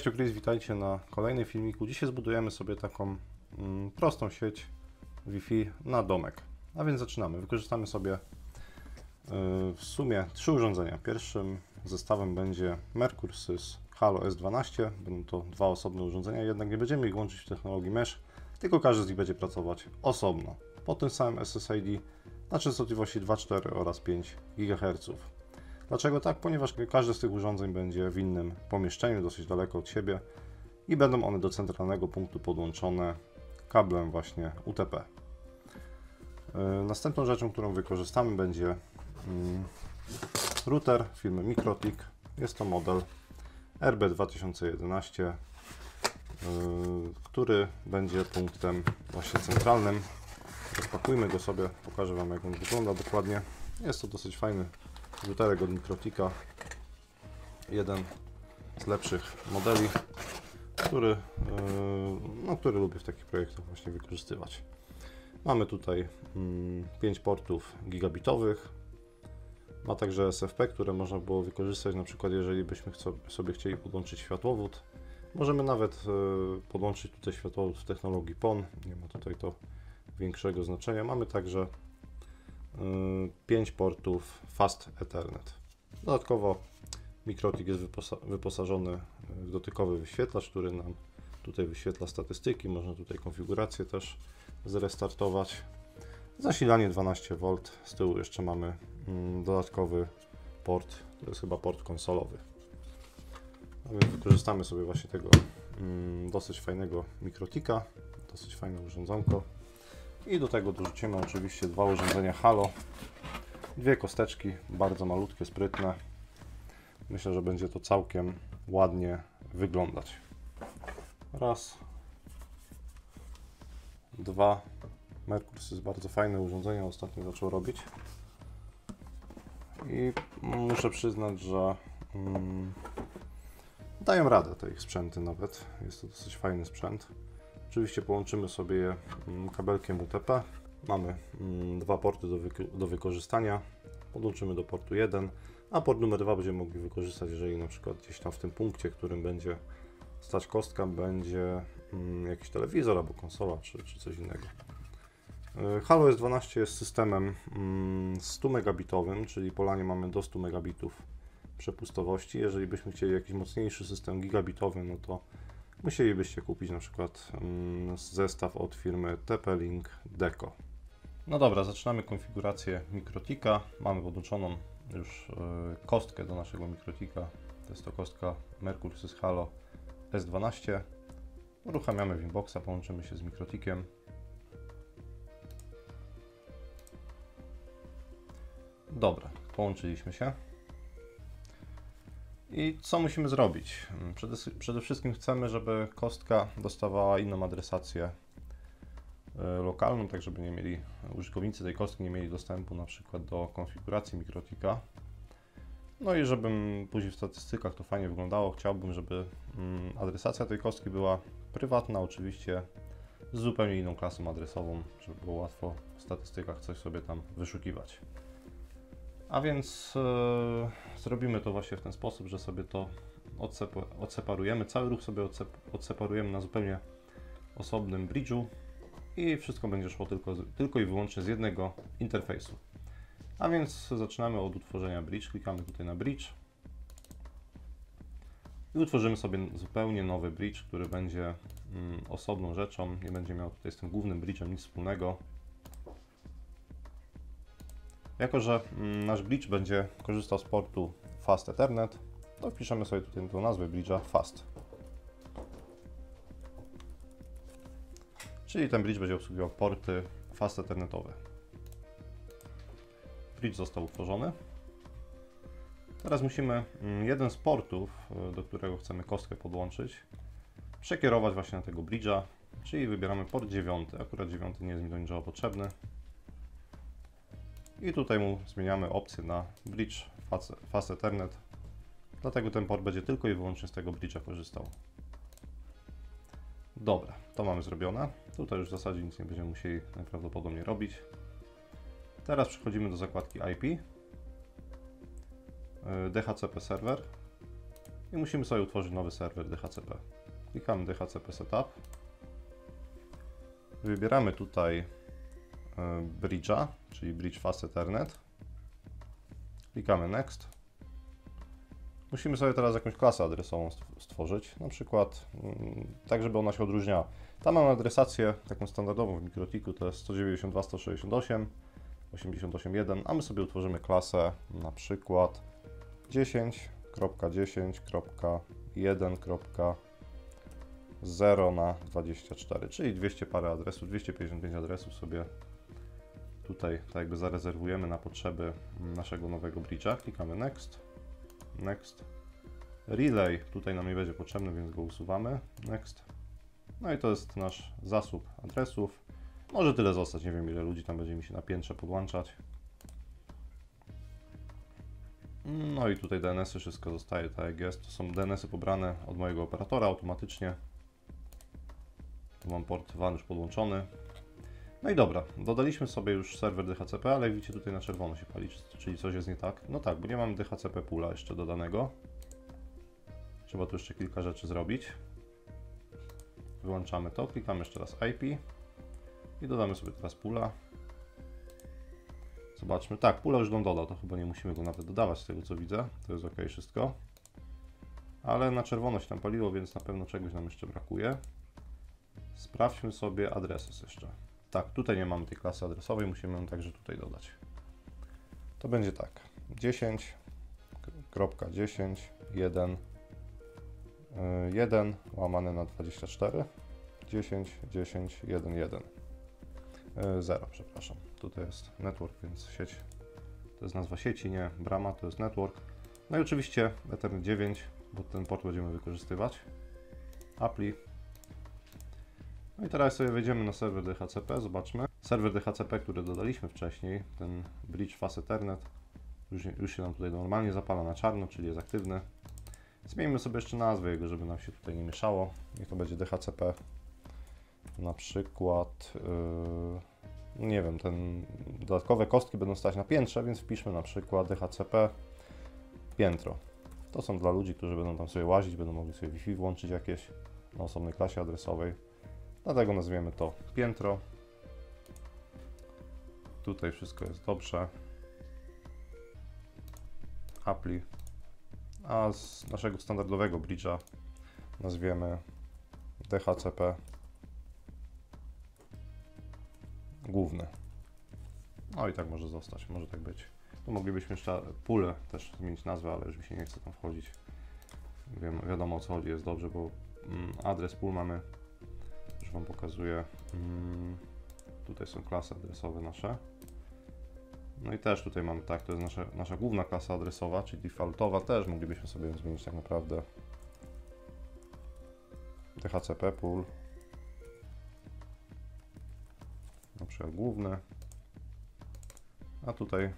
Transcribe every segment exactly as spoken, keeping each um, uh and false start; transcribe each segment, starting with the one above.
tu Chris, witajcie na kolejnym filmiku. Dzisiaj zbudujemy sobie taką mm, prostą sieć Wi-Fi na domek. A więc zaczynamy. Wykorzystamy sobie yy, w sumie trzy urządzenia. Pierwszym zestawem będzie Mercursys Halo S dwanaście. Będą to dwa osobne urządzenia, jednak nie będziemy ich łączyć w technologii mesh, tylko każdy z nich będzie pracować osobno. Po tym samym S S I D na częstotliwości dwa przecinek cztery oraz pięć gigaherców. Dlaczego tak? Ponieważ każde z tych urządzeń będzie w innym pomieszczeniu, dosyć daleko od siebie i będą one do centralnego punktu podłączone kablem właśnie U T P. Następną rzeczą, którą wykorzystamy, będzie router firmy Mikrotik. Jest to model R B dwa tysiące jedenaście, który będzie punktem właśnie centralnym. Rozpakujmy go sobie, pokażę Wam, jak on wygląda dokładnie. Jest to dosyć fajny routerek od Mikrotika, jeden z lepszych modeli, który, no, który lubię w takich projektach właśnie wykorzystywać. Mamy tutaj pięć portów gigabitowych, ma także S F P, które można było wykorzystać, na przykład jeżeli byśmy sobie chcieli podłączyć światłowód. Możemy nawet podłączyć tutaj światłowód w technologii P O N, nie ma tutaj to większego znaczenia. Mamy także pięć portów Fast Ethernet. Dodatkowo Mikrotik jest wyposa wyposażony w dotykowy wyświetlacz, który nam tutaj wyświetla statystyki. Można tutaj konfigurację też zrestartować. Zasilanie dwanaście wolt. Z tyłu jeszcze mamy mm, dodatkowy port, to jest chyba port konsolowy. A więc wykorzystamy sobie właśnie tego mm, dosyć fajnego Mikrotika, dosyć fajne urządzonko. I do tego dorzucimy oczywiście dwa urządzenia Halo, dwie kosteczki, bardzo malutkie, sprytne. Myślę, że będzie to całkiem ładnie wyglądać. Raz, dwa. Mercursys jest bardzo fajne urządzenie, ostatnio zaczął robić. I muszę przyznać, że mm, dają radę te ich sprzęty nawet. Jest to dosyć fajny sprzęt. Oczywiście połączymy sobie je kabelkiem U T P. Mamy dwa porty do, wyko do wykorzystania. Podłączymy do portu jeden, a port numer dwa będziemy mogli wykorzystać, jeżeli na przykład gdzieś tam w tym punkcie, w którym będzie stać kostka, będzie jakiś telewizor albo konsola, czy, czy coś innego. Halo S dwanaście jest systemem stu megabitowym, czyli po lanie mamy do stu megabitów przepustowości. Jeżeli byśmy chcieli jakiś mocniejszy system gigabitowy, no to musielibyście kupić na przykład mm, zestaw od firmy T P Link Deco. No dobra, zaczynamy konfigurację Mikrotika. Mamy podłączoną już y, kostkę do naszego Mikrotika. To jest to kostka Mercursys Halo S dwanaście. Uruchamiamy Wimboxa, połączymy się z Mikrotikiem. Dobra, połączyliśmy się. I co musimy zrobić? Przede, przede wszystkim chcemy, żeby kostka dostawała inną adresację lokalną, tak żeby nie mieli, użytkownicy tej kostki nie mieli dostępu na przykład do konfiguracji Mikrotika. No i żebym później w statystykach to fajnie wyglądało, chciałbym, żeby adresacja tej kostki była prywatna, oczywiście z zupełnie inną klasą adresową, żeby było łatwo w statystykach coś sobie tam wyszukiwać. A więc yy, zrobimy to właśnie w ten sposób, że sobie to odseparujemy, cały ruch sobie odseparujemy na zupełnie osobnym bridge'u i wszystko będzie szło tylko, tylko i wyłącznie z jednego interfejsu. A więc zaczynamy od utworzenia bridge, klikamy tutaj na bridge i utworzymy sobie zupełnie nowy bridge, który będzie mm, osobną rzeczą, nie będzie miał tutaj z tym głównym bridge'em nic wspólnego. Jako że nasz bridge będzie korzystał z portu Fast Ethernet, to wpiszemy sobie tutaj do nazwy bridge'a Fast. Czyli ten bridge będzie obsługiwał porty Fast Ethernetowe. Bridge został utworzony. Teraz musimy jeden z portów, do którego chcemy kostkę podłączyć, przekierować właśnie na tego bridge'a, czyli wybieramy port dziewiąty. Akurat dziewiąty nie jest mi do niczego potrzebny. I tutaj mu zmieniamy opcję na bridge Fast Ethernet, dlatego ten port będzie tylko i wyłącznie z tego bridge'a korzystał. Dobra, to mamy zrobione. Tutaj już w zasadzie nic nie będziemy musieli najprawdopodobniej robić. Teraz przechodzimy do zakładki I P, D H C P Server i musimy sobie utworzyć nowy serwer D H C P. Klikamy D H C P Setup, wybieramy tutaj Bridge'a, czyli Bridge Fast Ethernet, klikamy Next. Musimy sobie teraz jakąś klasę adresową stworzyć, na przykład tak, żeby ona się odróżniała. Tam mamy adresację taką standardową w MikroTiku, to jest sto dziewięćdziesiąt dwa kropka sto sześćdziesiąt osiem kropka osiemdziesiąt osiem kropka jeden, a my sobie utworzymy klasę na przykład dziesięć kropka dziesięć kropka jeden kropka zero na dwadzieścia cztery, czyli dwieście parę adresów, dwieście pięćdziesiąt pięć adresów sobie tutaj tak jakby zarezerwujemy na potrzeby naszego nowego bridge'a. Klikamy Next, Next. Relay tutaj nam nie będzie potrzebny, więc go usuwamy. Next. No i to jest nasz zasób adresów. Może tyle zostać, nie wiem ile ludzi tam będzie mi się na piętrze podłączać. No i tutaj D N S-y, wszystko zostaje tak jak jest. To są D N S-y pobrane od mojego operatora automatycznie. Tu mam port W A N już podłączony. No i dobra, dodaliśmy sobie już serwer D H C P, ale widzicie tutaj na czerwono się pali, czyli coś jest nie tak. No tak, bo nie mamy D H C P poola jeszcze dodanego. Trzeba tu jeszcze kilka rzeczy zrobić. Wyłączamy to, klikamy jeszcze raz I P i dodamy sobie teraz poola. Zobaczmy, tak, poola już go dodał, to chyba nie musimy go nawet dodawać z tego co widzę, to jest ok wszystko. Ale na czerwono się tam paliło, więc na pewno czegoś nam jeszcze brakuje. Sprawdźmy sobie adresy jeszcze. Tak, tutaj nie mamy tej klasy adresowej, musimy ją także tutaj dodać. To będzie tak, dziesięć kropka dziesięć kropka jeden jeden łamane na dwadzieścia cztery, dziesięć dziesięć jeden jeden zero, przepraszam. Tutaj jest network, więc sieć, to jest nazwa sieci, nie brama, to jest network. No i oczywiście Ethernet dziewięć, bo ten port będziemy wykorzystywać. Apply. No i teraz sobie wejdziemy na serwer D H C P, zobaczmy. Serwer D H C P, który dodaliśmy wcześniej, ten Bridge Fast Ethernet, już, już się nam tutaj normalnie zapala na czarno, czyli jest aktywny. Zmieńmy sobie jeszcze nazwę jego, żeby nam się tutaj nie mieszało. Niech to będzie D H C P. Na przykład, yy, nie wiem, ten dodatkowe kostki będą stać na piętrze, więc wpiszmy na przykład D H C P piętro. To są dla ludzi, którzy będą tam sobie łazić, będą mogli sobie Wi-Fi włączyć jakieś na osobnej klasie adresowej. Dlatego nazwiemy to piętro. Tutaj wszystko jest dobrze. Apply. A z naszego standardowego bridge'a nazwiemy D H C P główny. No i tak może zostać, może tak być. Tu moglibyśmy jeszcze pulę też zmienić nazwę, ale już mi się nie chce tam wchodzić. Wiem, wiadomo o co chodzi, jest dobrze, bo mm, adres pól mamy, już Wam pokazuję. Mm, tutaj są klasy adresowe nasze. No i też tutaj mamy, tak, to jest nasza, nasza główna klasa adresowa, czyli defaultowa, też moglibyśmy sobie ją zmienić tak naprawdę. D H C P pool, na przykład główny, a tutaj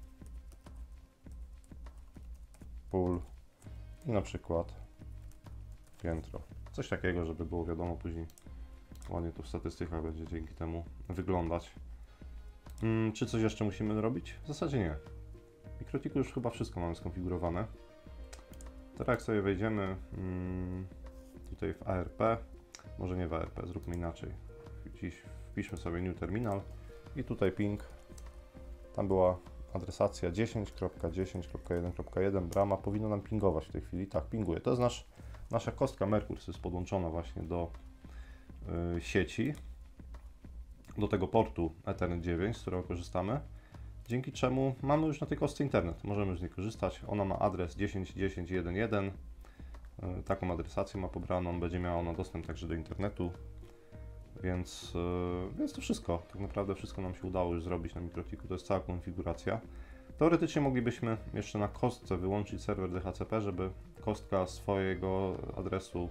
pool i na przykład piętro. Coś takiego, żeby było wiadomo później, ładnie to w statystykach będzie dzięki temu wyglądać. Hmm, czy coś jeszcze musimy robić? W zasadzie nie. W MikroTiku już chyba wszystko mamy skonfigurowane. Teraz jak sobie wejdziemy hmm, tutaj w A R P, może nie w A R P, zróbmy inaczej. Dziś wpiszmy sobie new terminal i tutaj ping. Tam była adresacja dziesięć kropka dziesięć kropka jeden kropka jeden, brama powinno nam pingować w tej chwili. Tak, pinguje. To jest nasz, nasza kostka Merkur, jest podłączona właśnie do yy, sieci, do tego portu Ethernet dziewięć, z którego korzystamy, dzięki czemu mamy już na tej kostce internet, możemy już z niej korzystać. Ona ma adres dziesięć dziesięć jeden jeden, yy, taką adresację ma pobraną, będzie miała ona dostęp także do internetu, więc, yy, więc to wszystko, tak naprawdę wszystko nam się udało już zrobić na MikroTiku, to jest cała konfiguracja. Teoretycznie moglibyśmy jeszcze na kostce wyłączyć serwer D H C P, żeby kostka swojego adresu,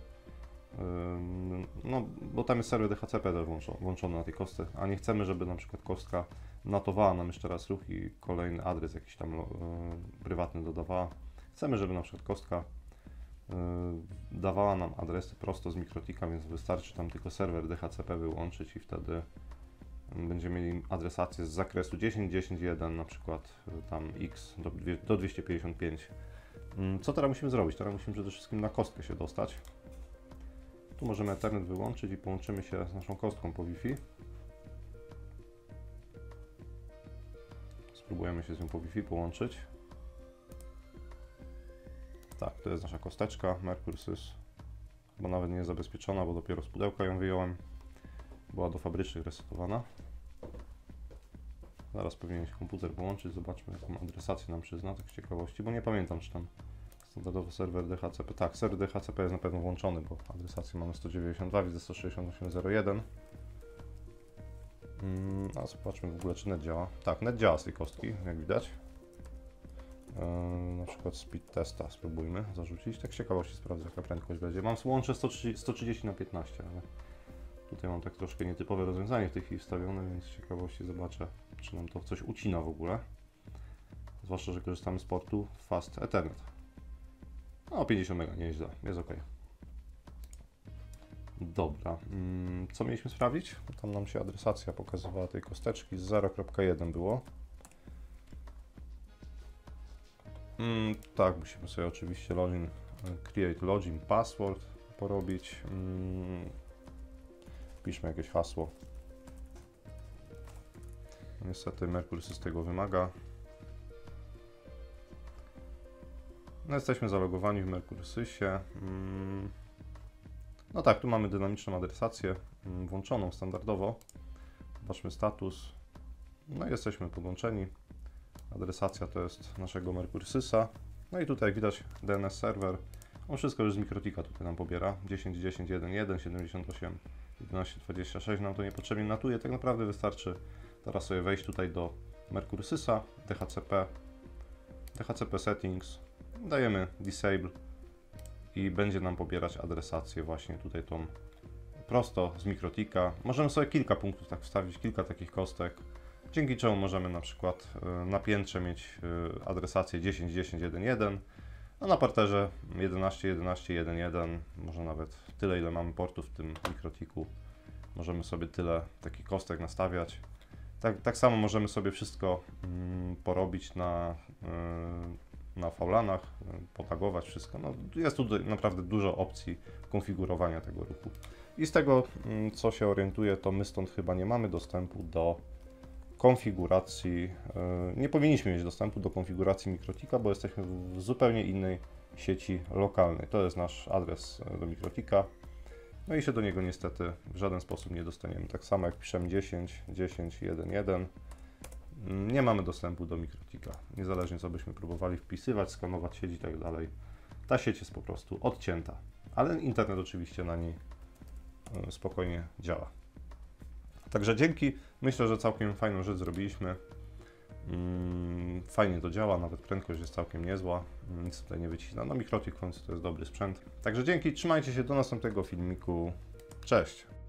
no bo tam jest serwer D H C P włączony na tej kostce, a nie chcemy, żeby na przykład kostka natowała nam jeszcze raz ruch i kolejny adres jakiś tam yy, prywatny dodawała. Chcemy, żeby na przykład kostka yy, dawała nam adresy prosto z MikroTika, więc wystarczy tam tylko serwer D H C P wyłączyć i wtedy będziemy mieli adresację z zakresu dziesięć dziesięć jeden, na przykład yy, tam x do, do dwieście pięćdziesiąt pięć Co teraz musimy zrobić? Teraz musimy przede wszystkim na kostkę się dostać. Tu możemy Ethernet wyłączyć i połączymy się z naszą kostką po Wi-Fi. Spróbujemy się z nią po Wi-Fi połączyć. Tak, to jest nasza kosteczka MercurySys. Bo nawet nie jest zabezpieczona, bo dopiero z pudełka ją wyjąłem. Była do fabrycznych resetowana. Zaraz powinien się komputer połączyć, zobaczmy jaką adresację nam przyzna, tak z ciekawości, bo nie pamiętam, czy tam standardowo serwer D H C P. Tak, serwer D H C P jest na pewno włączony, bo adresację mamy sto dziewięćdziesiąt dwa, widzę sto sześćdziesiąt osiem zero jeden. Hmm, a zobaczmy w ogóle, czy net działa. Tak, net działa z tej kostki, jak widać. Yy, na przykład speed testa spróbujmy zarzucić, tak z ciekawości sprawdzę, jaka prędkość będzie. Mam łącze sto trzydzieści na piętnaście, ale tutaj mam tak troszkę nietypowe rozwiązanie w tej chwili wstawione, więc z ciekawości zobaczę, czy nam to coś ucina w ogóle. Zwłaszcza, że korzystamy z portu Fast Ethernet. No, pięćdziesiąt mega, nieźle, jest ok. Dobra, co mieliśmy sprawdzić? Tam nam się adresacja pokazywała tej kosteczki, z zero kropka jeden było. Mm, tak, musimy sobie oczywiście login, create login password porobić. Mm, wpiszmy jakieś hasło. Niestety MercurySys tego wymaga. No, jesteśmy zalogowani w MercurySysie. Mm, no tak, tu mamy dynamiczną adresację mm, włączoną standardowo. Zobaczmy status. No i jesteśmy podłączeni. Adresacja to jest naszego MercurySysa. No i tutaj jak widać D N S serwer. On wszystko już z Mikrotika tutaj nam pobiera. dziesięć dziesięć jeden jeden siedemdziesiąt osiem jedenaście dwadzieścia sześć nam to niepotrzebnie natuje. Tak naprawdę wystarczy teraz sobie wejść tutaj do MercurySysa, D H C P, D H C P settings. Dajemy disable i będzie nam pobierać adresację właśnie tutaj tą prosto z Mikrotika. Możemy sobie kilka punktów tak wstawić, kilka takich kostek. Dzięki czemu możemy na przykład na piętrze mieć adresację dziesięć dziesięć jeden jeden, a na parterze jedenaście jedenaście jeden jeden, może nawet tyle, ile mamy portów w tym Mikrotiku. Możemy sobie tyle takich kostek nastawiać. Tak, tak samo możemy sobie wszystko mm, porobić na, yy, na faulanach, potagować wszystko. No, jest tu naprawdę dużo opcji konfigurowania tego ruchu. I z tego, yy, co się orientuję, to my stąd chyba nie mamy dostępu do konfiguracji, yy, nie powinniśmy mieć dostępu do konfiguracji Mikrotika, bo jesteśmy w zupełnie innej sieci lokalnej. To jest nasz adres do Mikrotika. No i się do niego niestety w żaden sposób nie dostaniemy. Tak samo jak piszemy dziesięć dziesięć jeden jeden, nie mamy dostępu do Mikrotika. Niezależnie co byśmy próbowali wpisywać, skanować sieć i tak dalej. Ta sieć jest po prostu odcięta, ale internet oczywiście na niej spokojnie działa. Także dzięki, myślę, że całkiem fajną rzecz zrobiliśmy. Fajnie to działa, nawet prędkość jest całkiem niezła, nic tutaj nie wycina. No Mikrotik w końcu to jest dobry sprzęt. Także dzięki, trzymajcie się, do następnego filmiku. Cześć!